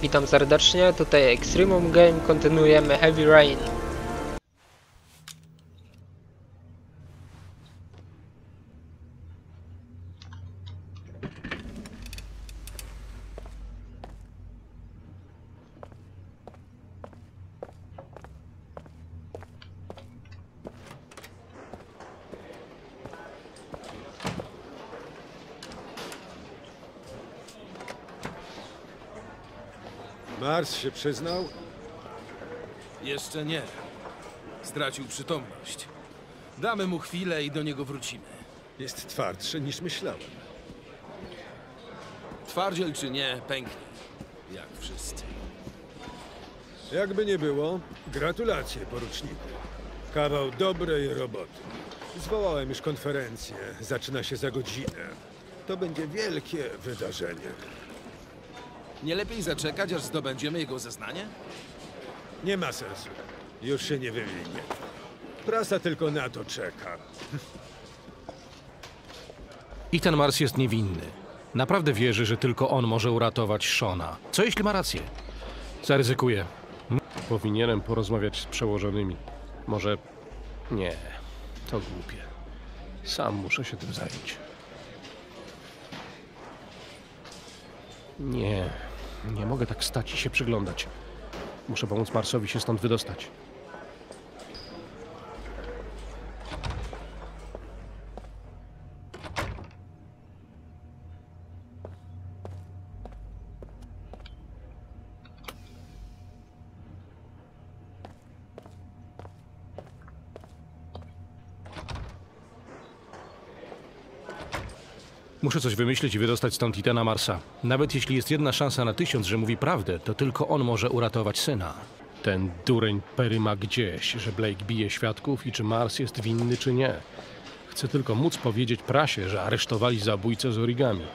Witam serdecznie, tutaj Extremum Game, kontynuujemy Heavy Rain. Mars się przyznał? Jeszcze nie. Stracił przytomność. Damy mu chwilę i do niego wrócimy. Jest twardszy niż myślałem. Twardziel czy nie, pęknie. Jak wszyscy. Jakby nie było, gratulacje, poruczniku. Kawał dobrej roboty. Zwołałem już konferencję. Zaczyna się za godzinę. To będzie wielkie wydarzenie. Nie lepiej zaczekać, aż zdobędziemy jego zeznanie? Nie ma sensu. Już się nie wywinie. Prasa tylko na to czeka. Ethan Mars jest niewinny. Naprawdę wierzy, że tylko on może uratować Shona. Co jeśli ma rację? Zaryzykuję. Powinienem porozmawiać z przełożonymi. Może... Nie. To głupie. Sam muszę się tym zająć. Nie. Nie mogę tak stać i się przyglądać. Muszę pomóc Marsowi się stąd wydostać. Muszę coś wymyślić i wydostać stąd Ethana Marsa. Nawet jeśli jest jedna szansa na 1000, że mówi prawdę, to tylko on może uratować syna. Ten dureń Perry ma gdzieś, że Blake bije świadków i czy Mars jest winny, czy nie. Chcę tylko móc powiedzieć prasie, że aresztowali zabójcę z origami.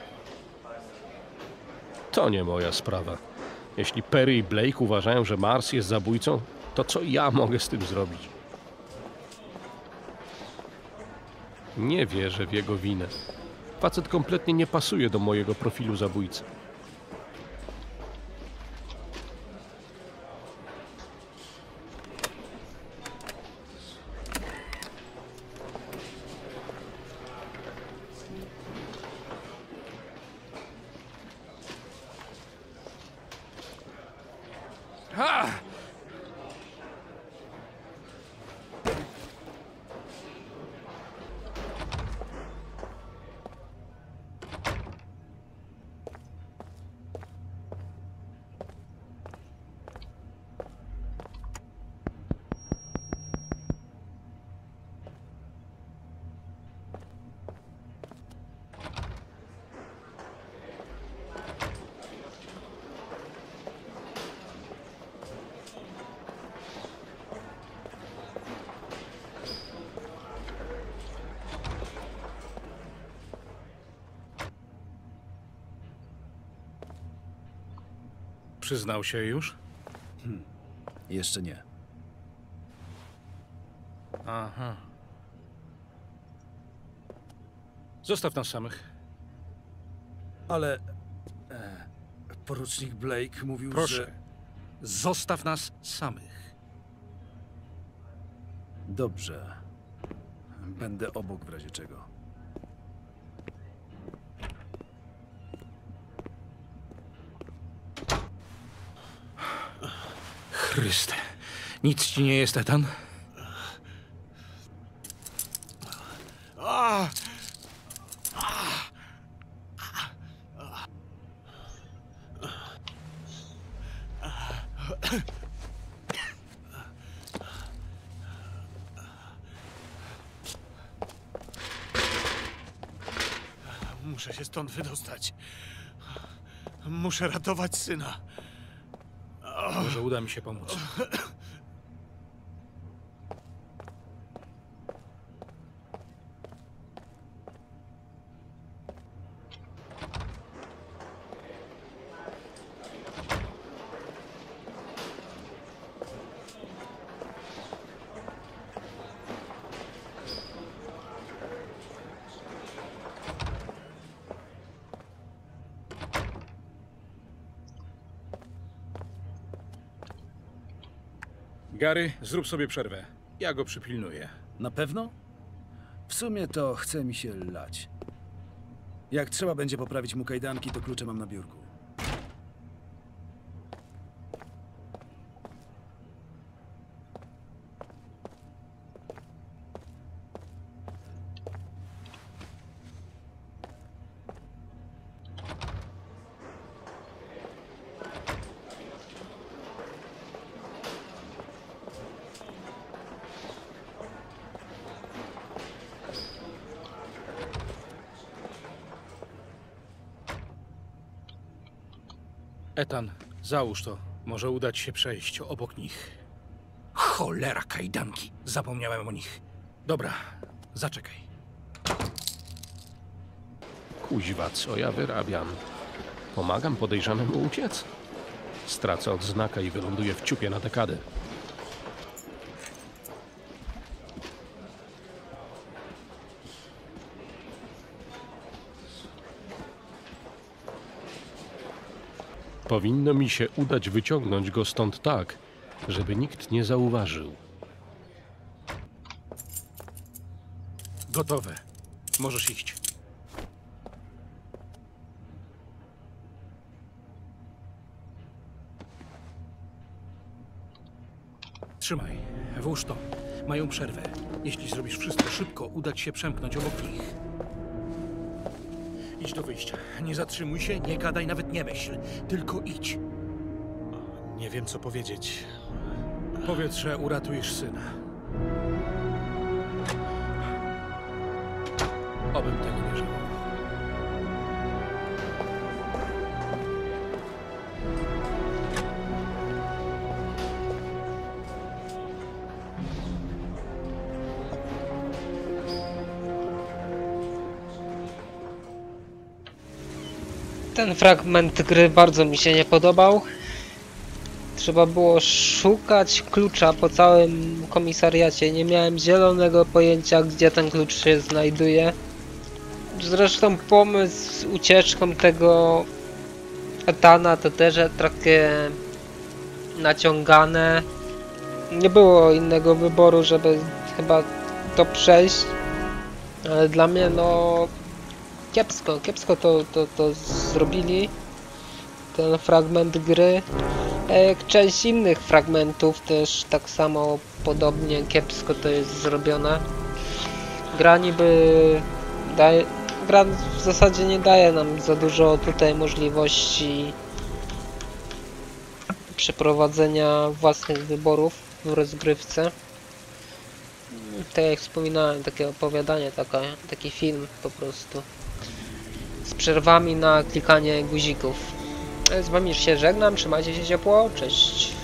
To nie moja sprawa. Jeśli Perry i Blake uważają, że Mars jest zabójcą, to co ja mogę z tym zrobić? Nie wierzę w jego winę. Facet kompletnie nie pasuje do mojego profilu zabójcy. Ha! Przyznał się już? Jeszcze nie. Aha. Zostaw nas samych. Ale... porucznik Blake mówił, Proszę. że... Zostaw nas samych. Dobrze. Będę obok w razie czego. Chryste. Nic ci nie jest, Ethan? Muszę się stąd wydostać. Muszę ratować syna. Może uda mi się pomóc. Gary, zrób sobie przerwę. Ja go przypilnuję. Na pewno? W sumie to chce mi się lać. Jak trzeba będzie poprawić mu kajdanki, to klucze mam na biurku. Ethan, załóż to. Może udać się przejść obok nich. Cholera, kajdanki. Zapomniałem o nich. Dobra, zaczekaj. Kuźwa, co ja wyrabiam? Pomagam podejrzanemu uciec? Stracę odznakę i wyląduję w ciupie na dekadę. Powinno mi się udać wyciągnąć go stąd tak, żeby nikt nie zauważył. Gotowe. Możesz iść. Trzymaj. Włóż to. Mają przerwę. Jeśli zrobisz wszystko szybko, uda ci się przemknąć obok nich. Idź do wyjścia. Nie zatrzymuj się, nie gadaj, nawet nie myśl. Tylko idź. Nie wiem, co powiedzieć. Powiedz, że uratujesz syna. Obym tego nie żałował. Ten fragment gry bardzo mi się nie podobał. Trzeba było szukać klucza po całym komisariacie. Nie miałem zielonego pojęcia, gdzie ten klucz się znajduje. Zresztą pomysł z ucieczką tego Ethana to też takie naciągane. Nie było innego wyboru, żeby chyba to przejść. Ale dla mnie no kiepsko to zrobili. Ten fragment gry. Jak część innych fragmentów też tak samo podobnie kiepsko to jest zrobione. Gra w zasadzie nie daje nam za dużo tutaj możliwości przeprowadzenia własnych wyborów w rozgrywce. Tak jak wspominałem, takie opowiadanie, taki film po prostu. Z przerwami na klikanie guzików. Z wami się żegnam, trzymajcie się ciepło, cześć.